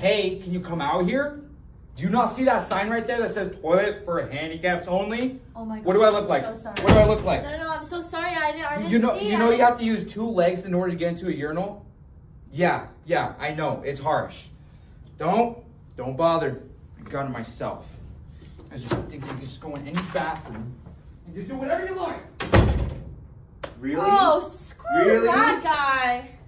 hey, can you come out here? Do you not see that sign right there that says toilet for handicaps only? Oh my God. What do I look like? I'm so sorry. What do I look like? No, I'm so sorry. I didn't You know, see you have to use 2 legs in order to get into a urinal? Yeah, I know. It's harsh. Don't bother. I got it myself. I just think you can just go in any bathroom and just do whatever you like. Really? Oh, screw that guy.